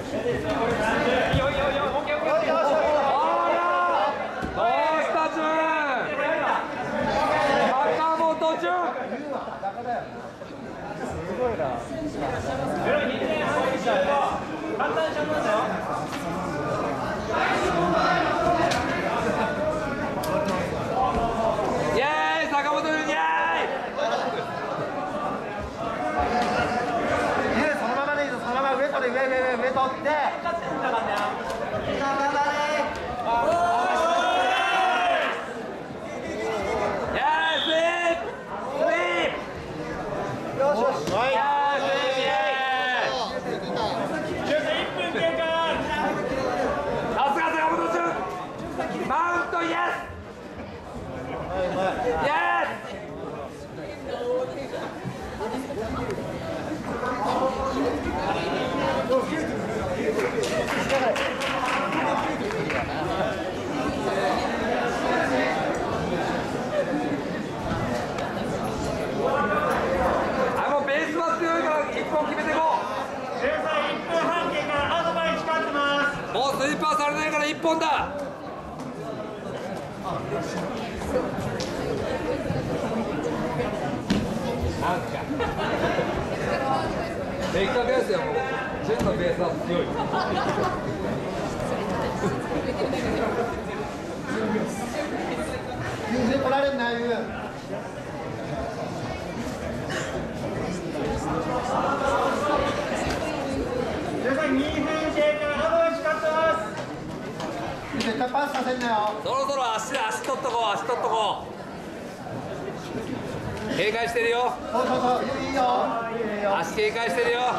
警戒してるよ。 そうそうそう、いいよ。 足警戒してるよ。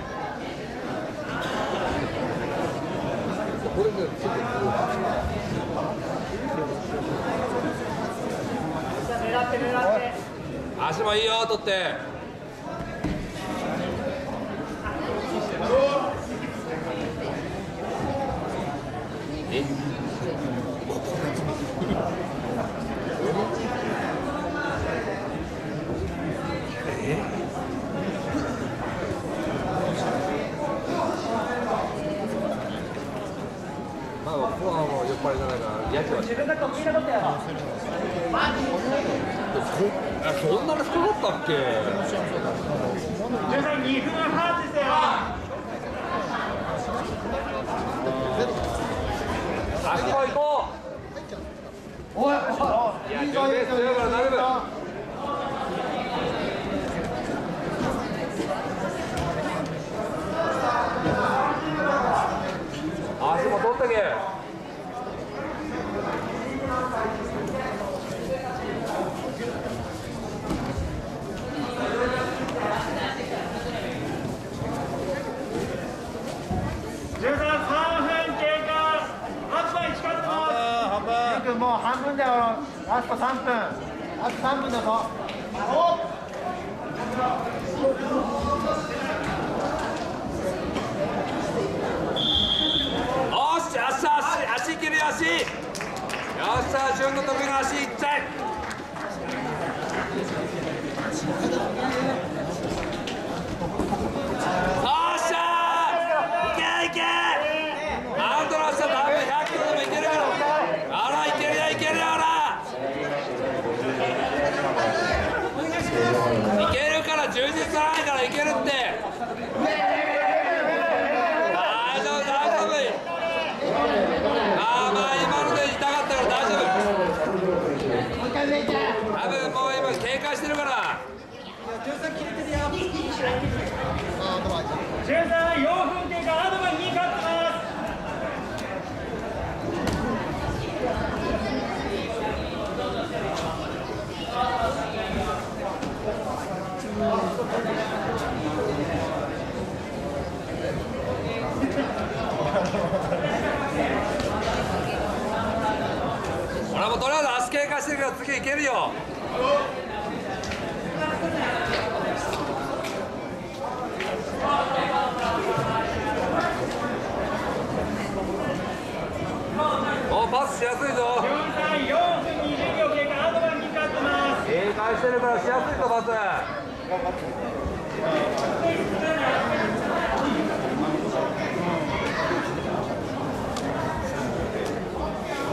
これで狙って狙って。 足もいいよ、取って。まあ、ここはもう酔っ払いじゃないから、やつは。 自分が得意なことやろ。 そんなに深かったっけ。 13、2分半ですよ。 足も行こう。 おい、 いや、準備強いから大丈夫。足も取ってけ。 もう半分だよ。ラスト3分。あと3分だぞ。 おし、足いけるよ、足。よっしゃ、潤の得意の足いっちゃえ。おっしゃ、いけいけ。アウトロスは多分100キロでもいけるよ。あら、いけるよ、いけるよ、ほら。いけるから、充実がないからいけるって。大丈夫、大丈夫。ああ、まあ今ので痛かったから大丈夫。多分もう今警戒してるから。 13、4分経過、アドバイ2勝ってます。 俺もとりあえず足警戒してるから次いけるよ。もうパスしやすいぞ。 4分20秒経過、アドバイ2勝ってます。 警戒してるからしやすいぞ、パス。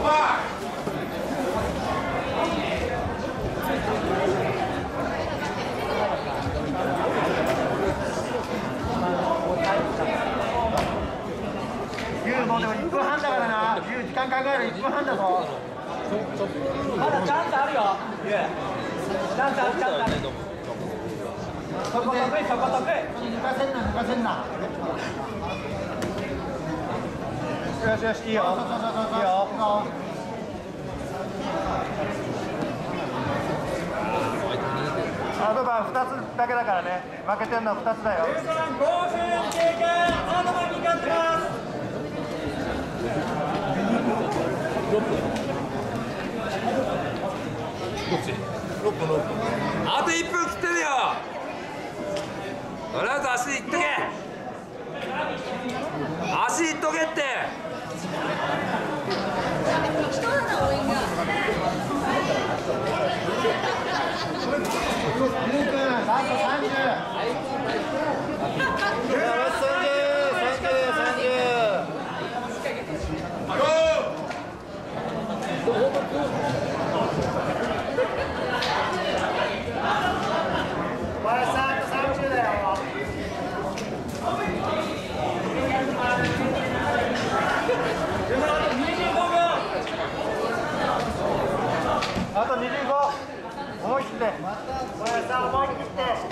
もうでも1分半だからな。時間考える1分半だぞ。 まだチャンスあるよ。チャンスある、チャンスある。そこ得意、そこ得意。 抜かせんな、抜かせんな。よしよし、いいよ。いいよ。あとは2つだけだからね。負けてるのは2つだよ。 5分経過、アドバンに勝ってます。 あと1分切ってるよ。とりあえず足いっとけ。足いっとけって。 ラスト30。あと25。思い切って。思い切って。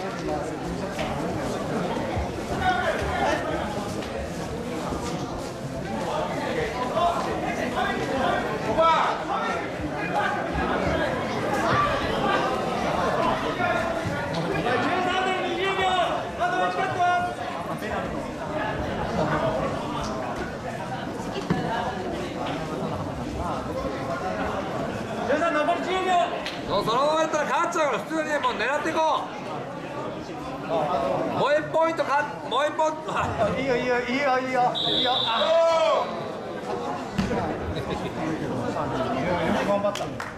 そのままやったら勝っちゃうから普通にもう狙っていこう。もう1ポイントか、もう1ポイント。 いいよいいよいいよいいよいいよ。頑張った。